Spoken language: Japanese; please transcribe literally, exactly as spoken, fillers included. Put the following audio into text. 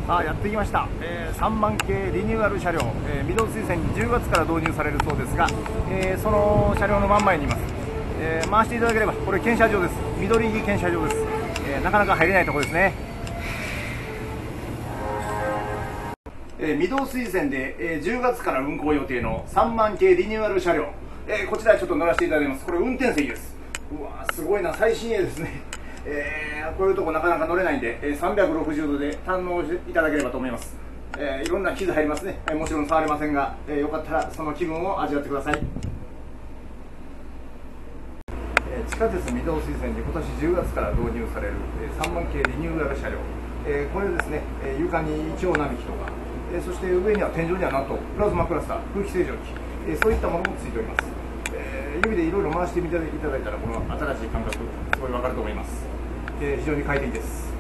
さあやってきました、えー、さんまん系リニューアル車両、えー、御堂水線にじゅうがつから導入されるそうですが、えー、その車両の真ん前にいます、えー、回していただければ、これ検車場です。緑木検車場です、えー、なかなか入れないところですね。えー、御堂水線で、えー、じゅうがつから運行予定のさんまん系リニューアル車両、えー、こちらちょっと乗らせていただきます。これ運転席です。うわーすごいな、最新鋭ですね。えー、こういうとこなかなか乗れないんで、えー、さんびゃくろくじゅうどで堪能していただければと思います。えー、いろんな傷入りますね、えー、もちろん触れませんが、えー、よかったらその気分を味わってください。えー、地下鉄御堂水線で今年じゅうがつから導入される、えー、さんまん系リニューアル車両、えー、これですね、えー、床にイチョウ並木とか、えー、そして上には天井にはなんとプラズマクラスター、空気清浄機、えー、そういったものもついております。えー、指でいろいろ回してみていただいたら、この新しい感覚すごい分かると思います。えー、非常に快適です。